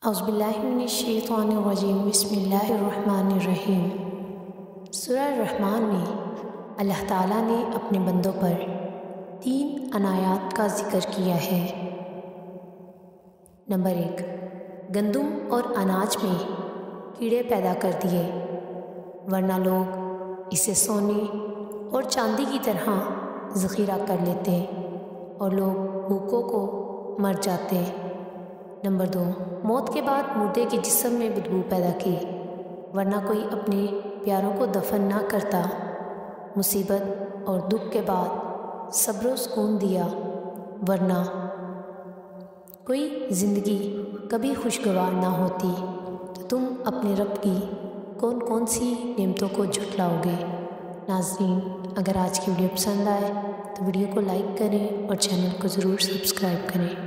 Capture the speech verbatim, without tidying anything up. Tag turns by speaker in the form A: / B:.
A: औज़ुबिल्लाहिमिनश्शैतानिर्रजीम बिस्मिल्लाहिर्रहमानिर्रहीम। सूरह रहमान में अल्लाह ताला ने अपने बंदों पर तीन अनायात का ज़िक्र किया है। नंबर एक, गंदम और अनाज में कीड़े पैदा कर दिए, वरना लोग इसे सोने और चांदी की तरह ज़ख़ीरा कर लेते और लोग भूखों को मर जाते। नंबर दो, मौत के बाद मुर्दे के जिस्म में बदबू पैदा की, वरना कोई अपने प्यारों को दफन ना करता। मुसीबत और दुख के बाद सब्र और सुकून दिया, वरना कोई ज़िंदगी कभी खुशगवार ना होती। तो तुम अपने रब की कौन कौन सी नेमतों को झुठलाओगे। नाज़रीन, अगर आज की वीडियो पसंद आए तो वीडियो को लाइक करें और चैनल को ज़रूर सब्सक्राइब करें।